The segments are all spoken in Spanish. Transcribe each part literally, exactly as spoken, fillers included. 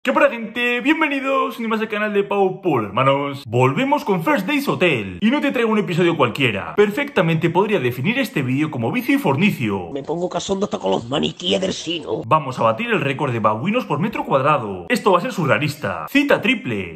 ¿Qué para, gente? Bienvenidos ni más al canal de Pau Paul, hermanos. Volvemos con First Days Hotel. Y no te traigo un episodio cualquiera. Perfectamente podría definir este vídeo como vicio y fornicio. Me pongo cachondo hasta con los maniquíes del sino. Vamos a batir el récord de babuinos por metro cuadrado. Esto va a ser surrealista. Cita triple.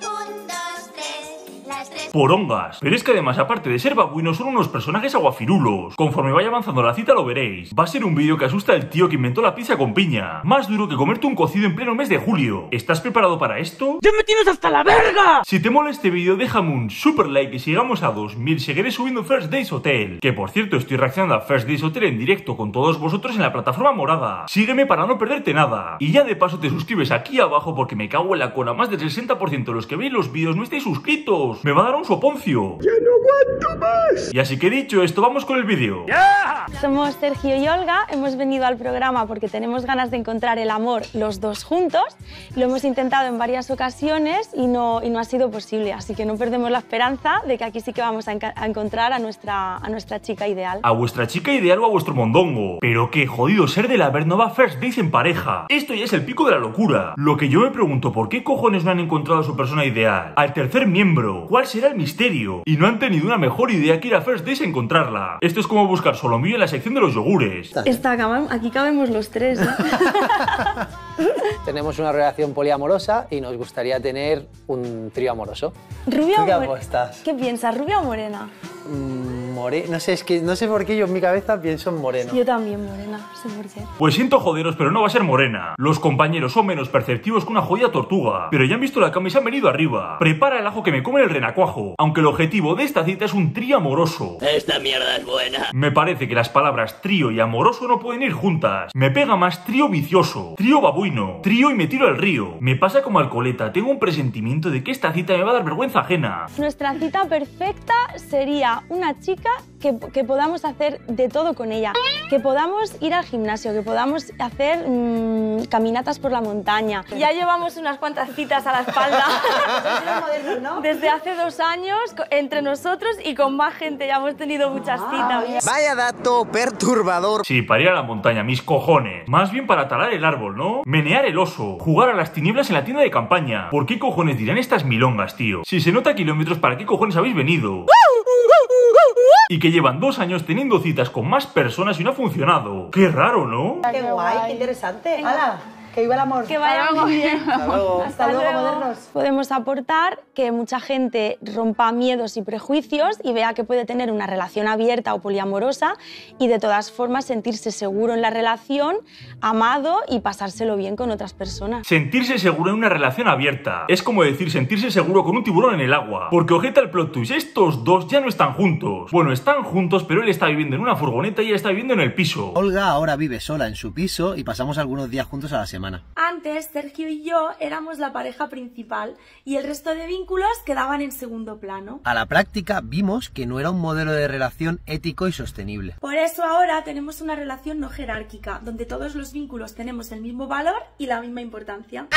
Porongas. Pero es que además, aparte de ser babuinos, son unos personajes aguafirulos. Conforme vaya avanzando la cita lo veréis. Va a ser un vídeo que asusta al tío que inventó la pizza con piña. Más duro que comerte un cocido en pleno mes de julio. ¿Estás preparado para esto? ¡Ya me tienes hasta la verga! Si te mola este vídeo, déjame un super like y si llegamos a dos mil seguiré subiendo First Days Hotel. Que por cierto, estoy reaccionando a First Days Hotel en directo con todos vosotros en la plataforma morada. Sígueme para no perderte nada. Y ya de paso te suscribes aquí abajo porque me cago en la cola. Más del sesenta por ciento de los que veis los vídeos no estáis suscritos. Me va a dar un soponcio. ¡Ya no aguanto más! Y así que dicho esto, vamos con el vídeo. ¡Ya! Somos Sergio y Olga, hemos venido al programa porque tenemos ganas de encontrar el amor los dos juntos. Lo hemos intentado en varias ocasiones y no, y no ha sido posible, así que no perdemos la esperanza de que aquí sí que vamos a, a encontrar a nuestra, a nuestra chica ideal. A vuestra chica ideal o a vuestro mondongo. Pero qué jodido ser de la Bernova First Days en pareja. Esto ya es el pico de la locura. Lo que yo me pregunto, ¿por qué cojones no han encontrado a su persona ideal? Al tercer miembro, ¿cuál será el misterio? Y no han tenido una mejor idea que ir a First Days a encontrarla. Esto es como buscar solomillo en la sección de los yogures. Esta, aquí cabemos los tres, ¿eh? Tenemos una relación poliamorosa y nos gustaría tener un trío amoroso. ¿Rubia o morena? ¿Estás? ¿Qué piensas, rubia o morena? Mm, more... No sé, es que no sé por qué yo en mi cabeza pienso en moreno. Yo también morena, no sé por qué. Pues siento joderos, pero no va a ser morena. Los compañeros son menos perceptivos que una jodida tortuga. Pero ya han visto la cama y se han venido arriba. Prepara el ajo que me come el renacuajo. Aunque el objetivo de esta cita es un trío amoroso. Esta mierda es buena. Me parece que las palabras trío y amoroso no pueden ir juntas. Me pega más trío vicioso, trío babuino, trío y me tiro al río. Me pasa como alcoleta, tengo un presentimiento de que esta cita me va a dar vergüenza ajena. Nuestra cita perfecta sería una chica que, que podamos hacer de todo con ella. Que podamos ir al gimnasio, que podamos hacer mmm, caminatas por la montaña. Ya llevamos unas cuantas citas a la espalda. Desde hace dos años, entre nosotros y con más gente ya hemos tenido muchas citas. Vaya dato perturbador. Sí, para ir a la montaña, mis cojones. Más bien para talar el árbol, ¿no? Menear el oso, jugar a las tinieblas en la tienda de campaña. ¿Por qué cojones dirán estas milongas, tío? Si se nota kilómetros, ¿para qué cojones habéis venido? Y que llevan dos años teniendo citas con más personas y no ha funcionado. Qué raro, ¿no? Qué guay, qué interesante. ¡Hala! ¡Que viva el amor! Que vaya muy bien. Hasta luego. Hasta luego, modernos. Podemos aportar que mucha gente rompa miedos y prejuicios y vea que puede tener una relación abierta o poliamorosa y de todas formas sentirse seguro en la relación, amado y pasárselo bien con otras personas. Sentirse seguro en una relación abierta. Es como decir sentirse seguro con un tiburón en el agua. Porque ojeta el plot twist, estos dos ya no están juntos. Bueno, están juntos, pero él está viviendo en una furgoneta y ella está viviendo en el piso. Olga ahora vive sola en su piso y pasamos algunos días juntos a la semana. Antes, Sergio y yo éramos la pareja principal y el resto de vínculos quedaban en segundo plano. A la práctica vimos que no era un modelo de relación ético y sostenible. Por eso ahora tenemos una relación no jerárquica, donde todos los vínculos tenemos el mismo valor y la misma importancia.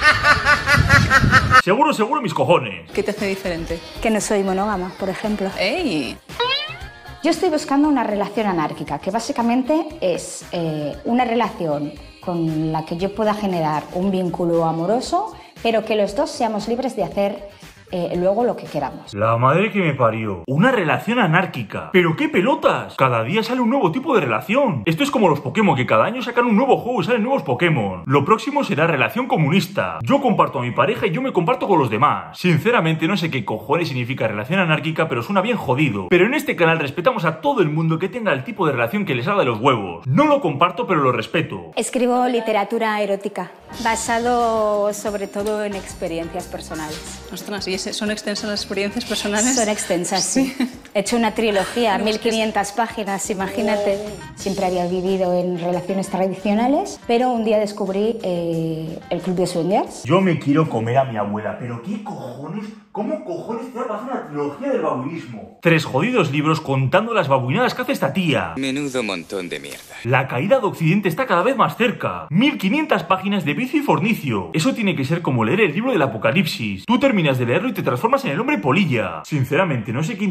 Seguro, seguro, mis cojones. ¿Qué te hace diferente? Que no soy monógama, por ejemplo. ¡Ey! Yo estoy buscando una relación anárquica, que básicamente es eh, una relación con la que yo pueda generar un vínculo amoroso, pero que los dos seamos libres de hacer eh, luego lo que queramos. La madre que me parió. Una relación anárquica. ¿Pero qué pelotas? Cada día sale un nuevo tipo de relación. Esto es como los Pokémon, que cada año sacan un nuevo juego y salen nuevos Pokémon. Lo próximo será relación comunista. Yo comparto a mi pareja y yo me comparto con los demás. Sinceramente no sé qué cojones significa relación anárquica, pero suena bien jodido. Pero en este canal respetamos a todo el mundo que tenga el tipo de relación que les haga de los huevos. No lo comparto, pero lo respeto. Escribo literatura erótica, basado sobre todo en experiencias personales. Ostras, ¿y ese, son extensas las experiencias personales? Son extensas, sí. He hecho una trilogía, mil quinientas páginas, imagínate. Siempre había vivido en relaciones tradicionales, pero un día descubrí eh, el club de swingers. Yo me quiero comer a mi abuela, pero ¿qué cojones? ¿Cómo cojones te va a pasar una trilogía del babuinismo? Tres jodidos libros contando las babuinadas que hace esta tía. Menudo montón de mierda. La caída de Occidente está cada vez más cerca. mil quinientas páginas de vicio y fornicio. Eso tiene que ser como leer el libro del apocalipsis. Tú terminas de leerlo y te transformas en el hombre polilla. Sinceramente, no sé quién tiene más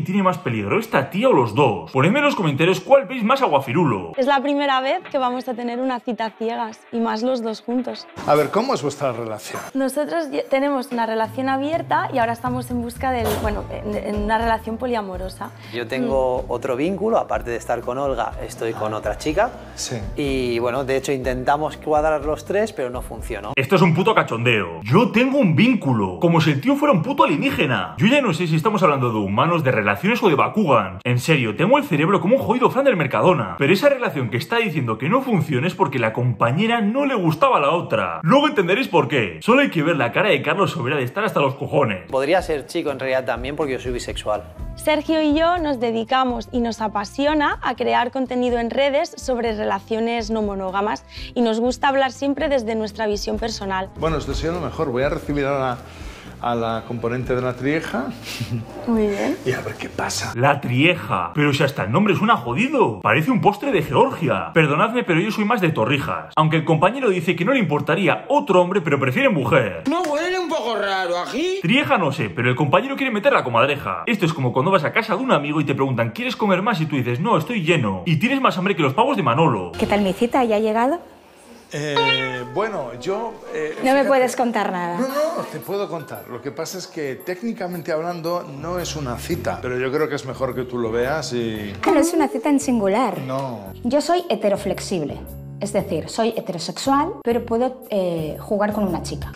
peligro, esta tía o los dos? Ponedme en los comentarios cuál veis más aguafirulo. Es la primera vez que vamos a tener una cita ciegas y más los dos juntos. A ver, ¿cómo es vuestra relación? Nosotros tenemos una relación abierta y ahora estamos en busca del, bueno, en, en una relación poliamorosa. Yo tengo mm. otro vínculo, aparte de estar con Olga, estoy con otra chica. Sí. Y bueno, de hecho intentamos cuadrar los tres, pero no funcionó. Esto es un puto cachondeo. Yo tengo un vínculo, como si el tío fuera un puto alienígena. Yo ya no sé si estamos hablando de humanos, de relaciones o de Bakugan. En serio, tengo el cerebro como un jodido fan del Mercadona. Pero esa relación que está diciendo que no funciona es porque la compañera no le gustaba a la otra. Luego entenderéis por qué. Solo hay que ver la cara de Carlos Sobera de estar hasta los cojones. Podría ser chico en realidad también porque yo soy bisexual. Sergio y yo nos dedicamos y nos apasiona a crear contenido en redes sobre relaciones no monógamas y nos gusta hablar siempre desde nuestra visión personal. Bueno, os deseo lo mejor. Voy a recibir ahora a la componente de la trieja. Muy bien. Y a ver qué pasa. La trieja. Pero si hasta el nombre suena jodido. Parece un postre de Georgia. Perdonadme, pero yo soy más de Torrijas. Aunque el compañero dice que no le importaría otro hombre, pero prefiere mujer. ¿No huele un poco raro aquí? Trieja no sé, pero el compañero quiere meter la comadreja. Esto es como cuando vas a casa de un amigo y te preguntan ¿quieres comer más? Y tú dices no, estoy lleno. Y tienes más hambre que los pavos de Manolo. ¿Qué tal mi cita? ¿Ya ha llegado? Eh, bueno, yo... Eh, no fíjate, me puedes contar nada. No, no, te puedo contar. Lo que pasa es que técnicamente hablando no es una cita, pero yo creo que es mejor que tú lo veas y... Ah, no es una cita en singular. No. Yo soy heteroflexible, es decir, soy heterosexual, pero puedo eh, jugar con una chica.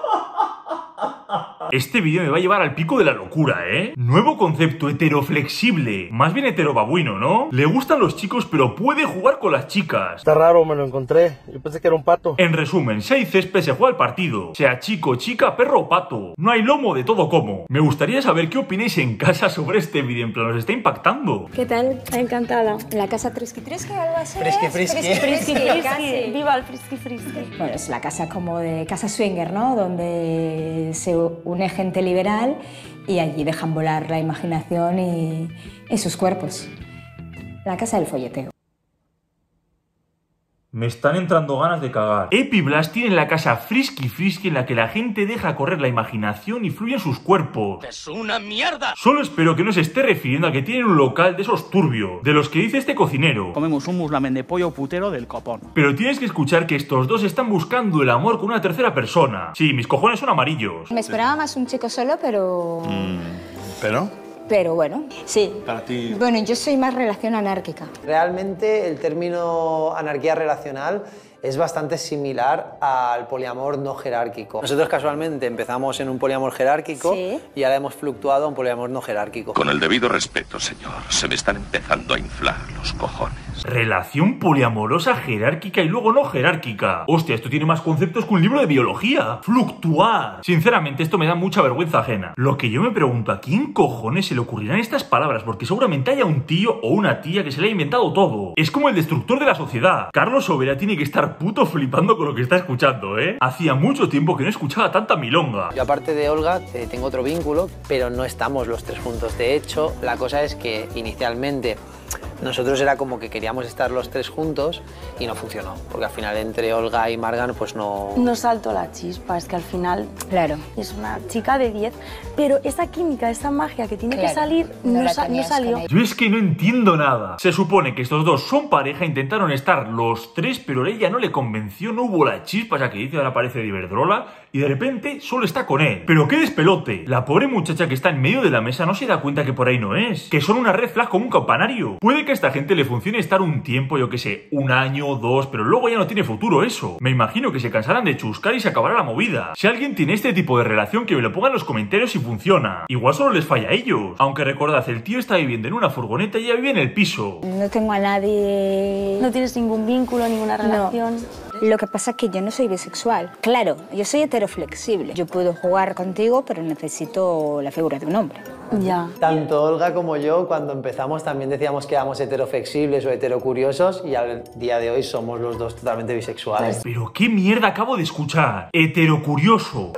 Este vídeo me va a llevar al pico de la locura, ¿eh? Nuevo concepto, heteroflexible. Más bien heterobabuino, ¿no? Le gustan los chicos, pero puede jugar con las chicas. Está raro, me lo encontré. Yo pensé que era un pato. En resumen, si hay césped se juega el partido. Sea chico, chica, perro o pato. No hay lomo de todo como. Me gustaría saber qué opináis en casa sobre este vídeo. En plan, ¿os está impactando? ¿Qué tal? Encantada. ¿La casa Frisky Frisky o algo así? Frisky Frisky. Frisky Frisky. Viva el Frisky Frisky. Bueno, es la casa como de casa swinger, ¿no? Donde se une gente liberal y allí dejan volar la imaginación y, y sus cuerpos. La casa del folleteo. Me están entrando ganas de cagar. Epiblast tiene la casa Frisky Frisky en la que la gente deja correr la imaginación y fluyen sus cuerpos. ¡Es una mierda! Solo espero que no se esté refiriendo a que tienen un local de esos turbios, de los que dice este cocinero. Comemos un muslamen de pollo putero del copón. Pero tienes que escuchar que estos dos están buscando el amor con una tercera persona. Sí, mis cojones son amarillos. Me esperaba más un chico solo, pero... Mm, ¿pero? Pero bueno, sí. Para ti... Bueno, yo soy más relación anárquica. Realmente el término anarquía relacional es bastante similar al poliamor no jerárquico. Nosotros casualmente empezamos en un poliamor jerárquico ¿sí? Y ahora hemos fluctuado a un poliamor no jerárquico. Con el debido respeto, señor, se me están empezando a inflar los cojones. Relación poliamorosa jerárquica y luego no jerárquica. Hostia, esto tiene más conceptos que un libro de biología. Fluctuar. Sinceramente, esto me da mucha vergüenza ajena. Lo que yo me pregunto, ¿a quién cojones se le ocurrirán estas palabras? Porque seguramente haya un tío o una tía que se le haya inventado todo. Es como el destructor de la sociedad. Carlos Sobera tiene que estar puto flipando con lo que está escuchando, ¿eh? Hacía mucho tiempo que no escuchaba tanta milonga. Yo aparte de Olga eh, tengo otro vínculo, pero no estamos los tres juntos. De hecho, la cosa es que inicialmente nosotros era como que queríamos estar los tres juntos y no funcionó, porque al final entre Olga y Margan pues no... No saltó la chispa, es que al final claro. Es una chica de diez, pero esa química, esa magia que tiene claro. que salir no, no, sa no salió. Yo es que no entiendo nada. Se supone que estos dos son pareja, intentaron estar los tres, pero ella no le convenció, no hubo la chispa, esa que dice ahora parece de Iberdrola, y de repente solo está con él. Pero qué despelote. La pobre muchacha que está en medio de la mesa no se da cuenta que por ahí no es, que son una red flag como un campanario. Puede que a esta gente le funcione estar un tiempo, yo que sé, un año, dos, pero luego ya no tiene futuro eso. Me imagino que se cansarán de chuscar y se acabará la movida. Si alguien tiene este tipo de relación, que me lo ponga en los comentarios si funciona. Igual solo les falla a ellos. Aunque recordad, el tío está viviendo en una furgoneta y ella vive en el piso. No tengo a nadie... No tienes ningún vínculo, ninguna relación. No. Lo que pasa es que yo no soy bisexual. Claro, yo soy heteroflexible. Yo puedo jugar contigo, pero necesito la figura de un hombre. Ya. Tanto Olga como yo, cuando empezamos, también decíamos que éramos heteroflexibles o heterocuriosos y al día de hoy somos los dos totalmente bisexuales. Pero qué mierda acabo de escuchar. Heterocurioso.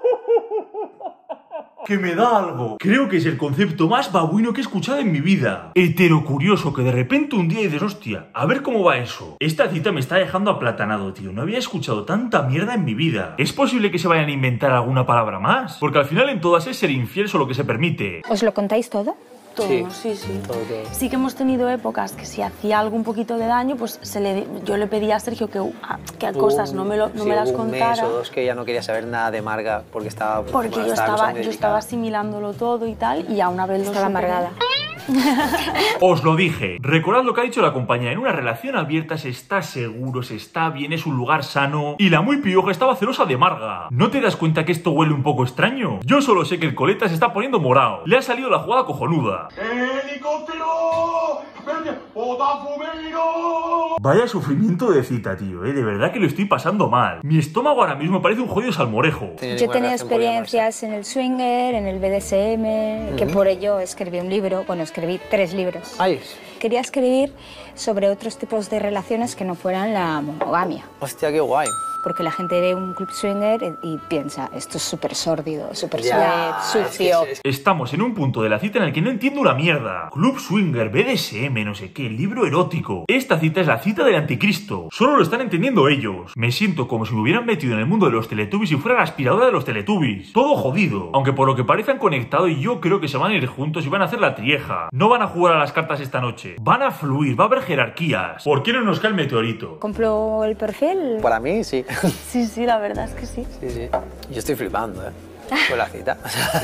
Que me da algo. Creo que es el concepto más babuino que he escuchado en mi vida. Heterocurioso, que de repente un día dices, hostia, a ver cómo va eso. Esta cita me está dejando aplatanado, tío. No había escuchado tanta mierda en mi vida. ¿Es posible que se vayan a inventar alguna palabra más? Porque al final en todas es ser infiel solo que se permite. ¿Os lo contáis todo? Todo, Sí, sí, sí. todo, todo. Sí que hemos tenido épocas que si hacía algo un poquito de daño, pues se le, yo le pedía a Sergio que, que cosas no me, lo, no Sí, me las hubo un contara. mes o dos que ya no quería saber nada de Marga porque estaba... Porque bueno, yo, estaba, cosa muy yo delicada. estaba asimilándolo todo y tal, y a una vez lo Estaba superé. amargada. Os lo dije. Recordad lo que ha dicho la compañía. En una relación abierta se está seguro, se está bien, es un lugar sano. Y la muy pioja estaba celosa de Marga. ¿No te das cuenta que esto huele un poco extraño? Yo solo sé que el coleta se está poniendo morado. Le ha salido la jugada cojonuda. ¡Helicóptero! ¡Botafumeiro! Vaya sufrimiento de cita, tío, ¿eh? De verdad que lo estoy pasando mal. Mi estómago ahora mismo parece un jodido salmorejo. Yo he tenido experiencias en el swinger, en el B D S M, que Ujú. por ello escribí un libro, bueno, escribí tres libros. Ay, Quería escribir sobre otros tipos de relaciones que no fueran la monogamia. hostia, qué guay. Porque la gente ve un club swinger y piensa, esto es súper sórdido, súper Ya, suave, sucio. es que- Estamos en un punto de la cita en el que no entiendo una mierda. Club swinger, B D S M, no sé qué, libro erótico. Esta cita es la cita del anticristo. Solo lo están entendiendo ellos. Me siento como si me hubieran metido en el mundo de los teletubbies y fuera la aspiradora de los teletubbies. Todo jodido. Aunque por lo que parece han conectado y yo creo que se van a ir juntos y van a hacer la trieja. No van a jugar a las cartas esta noche. Van a fluir, va a haber jerarquías. ¿Por qué no nos cae el meteorito? ¿Compro el perfil? Para mí, sí. Sí, sí, la verdad es que sí. Sí, sí. Yo estoy flipando, ¿eh? Con la cita.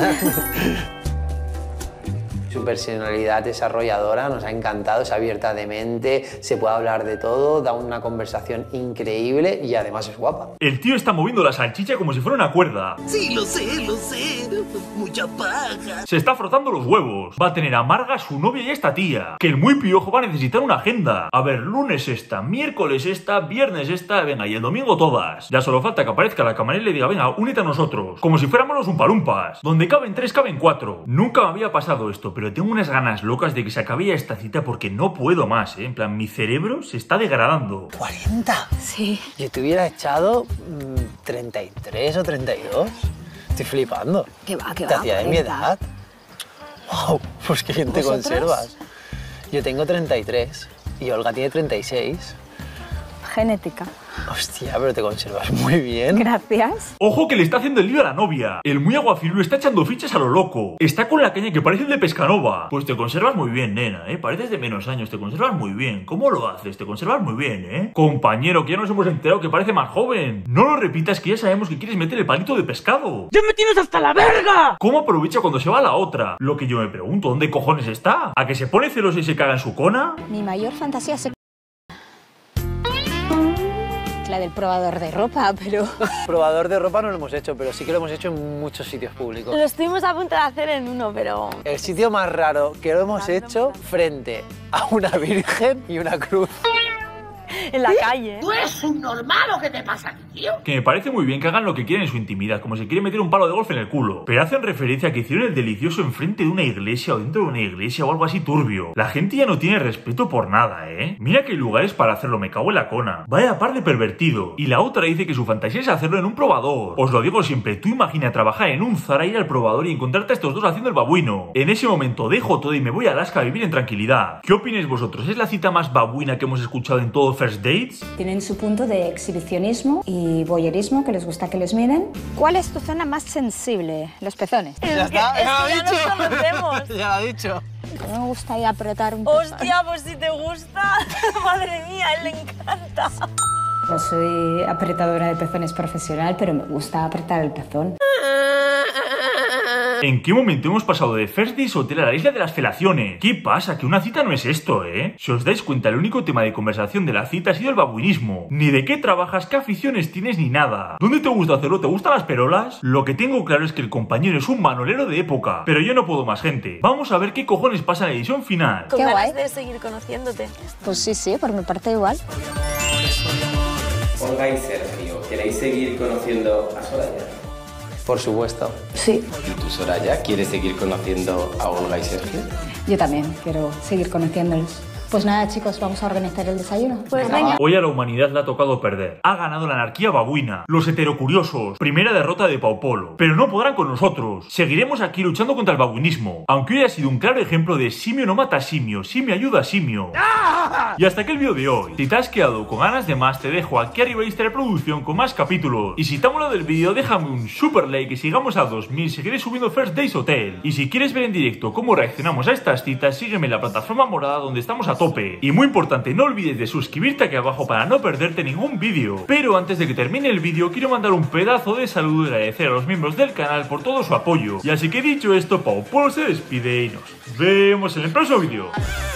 Su personalidad desarrolladora nos ha encantado, es abierta de mente, se puede hablar de todo, da una conversación increíble y además es guapa. El tío está moviendo la salchicha como si fuera una cuerda. Sí, lo sé, lo sé. Mucha paja. Se está frotando los huevos. Va a tener a Marga, su novia y esta tía. Que el muy piojo va a necesitar una agenda. A ver, lunes esta, miércoles esta, viernes esta, venga, y el domingo todas. Ya solo falta que aparezca la camarera y le diga, venga, únete a nosotros. Como si fuéramos los umpalumpas. Donde caben tres, caben cuatro. Nunca me había pasado esto, pero tengo unas ganas locas de que se acabe ya esta cita porque no puedo más, ¿eh? En plan, mi cerebro se está degradando. ¿cuarenta? Sí. Yo te hubiera echado mmm, treinta y tres o treinta y dos. Estoy flipando. ¿Qué va, qué ¿Te va? hacía de mi edad? Wow, pues qué bien te ¿Vosotros? conservas. Yo tengo treinta y tres y Olga tiene treinta y seis. Genética. Hostia, pero te conservas muy bien. Gracias. Ojo que le está haciendo el lío a la novia. El muy aguafilu está echando fichas a lo loco. Está con la caña que parece el de Pescanova. Pues te conservas muy bien, nena, ¿eh? Pareces de menos años, te conservas muy bien. ¿Cómo lo haces? Te conservas muy bien, ¿eh? Compañero, que ya nos hemos enterado que parece más joven. No lo repitas, que ya sabemos que quieres meter el palito de pescado. ¡Ya me tienes hasta la verga! ¿Cómo aprovecha cuando se va a la otra? Lo que yo me pregunto, ¿dónde cojones está? ¿A que se pone celoso y se caga en su cona? Mi mayor fantasía se... la del probador de ropa, pero... Probador de ropa no lo hemos hecho, pero sí que lo hemos hecho en muchos sitios públicos. Lo estuvimos a punto de hacer en uno, pero... El sitio más raro que lo hemos hecho frente a una virgen y una cruz. En la calle. ¿Tú eres un normal o qué te pasa aquí, tío? Que me parece muy bien que hagan lo que quieren en su intimidad, como si quieren meter un palo de golf en el culo. Pero hacen referencia a que hicieron el delicioso enfrente de una iglesia o dentro de una iglesia o algo así turbio. La gente ya no tiene respeto por nada, ¿eh? Mira que hay lugares para hacerlo, me cago en la cona. Vaya par de pervertido. Y la otra dice que su fantasía es hacerlo en un probador. Os lo digo siempre, tú imagina trabajar en un Zara, ir al probador y encontrarte a estos dos haciendo el babuino. En ese momento dejo todo y me voy a Alaska a vivir en tranquilidad. ¿Qué opináis vosotros? ¿Es la cita más babuina que hemos escuchado en todo First Dates? Tienen su punto de exhibicionismo y voyerismo, que les gusta que les miren. ¿Cuál es tu zona más sensible? Los pezones. Ya está, ya lo ha ya nos dicho. conocemos. Ya lo ha dicho. Me gusta ahí apretar un pezón. Hostia, pues si te gusta. Madre mía, a él le encanta. No soy apretadora de pezones profesional, pero me gusta apretar el pezón. ¿En qué momento hemos pasado de First Dates Hotel a la isla de las felaciones? ¿Qué pasa? Que una cita no es esto, ¿eh? Si os dais cuenta, el único tema de conversación de la cita ha sido el babuinismo. Ni de qué trabajas, qué aficiones tienes, ni nada. ¿Dónde te gusta hacerlo? ¿Te gustan las perolas? Lo que tengo claro es que el compañero es un manolero de época. Pero yo no puedo más, gente. Vamos a ver qué cojones pasa en la edición final. Con Qué ganas guay. de seguir conociéndote. Pues sí, sí, por mi parte igual. Olga y Sergio, ¿queréis seguir conociendo a Soraya? Por supuesto. Sí. ¿Y tú, Soraya, quieres seguir conociendo a Olga y Sergio? Yo también quiero seguir conociéndolos. Pues nada, chicos, vamos a organizar el desayuno. Pues venga. Hoy a la humanidad le ha tocado perder. Ha ganado la anarquía babuina, los heterocuriosos, primera derrota de Pau Polo. Pero no podrán con nosotros. Seguiremos aquí luchando contra el babuinismo. Aunque hoy ha sido un claro ejemplo de simio no mata simio, simio ayuda a simio. Y hasta aquí el vídeo de hoy. Si te has quedado con ganas de más, te dejo aquí arriba lista de reproducción con más capítulos. Y si te ha molado el vídeo, déjame un super like y sigamos a dos mil. Seguiré subiendo First Days Hotel. Y si quieres ver en directo cómo reaccionamos a estas citas, sígueme en la plataforma morada donde estamos a tope. Y muy importante, no olvides de suscribirte aquí abajo para no perderte ningún vídeo. Pero antes de que termine el vídeo, quiero mandar un pedazo de saludo y agradecer a los miembros del canal por todo su apoyo. Y así que dicho esto, Pau Polo se despide y nos vemos en el próximo vídeo.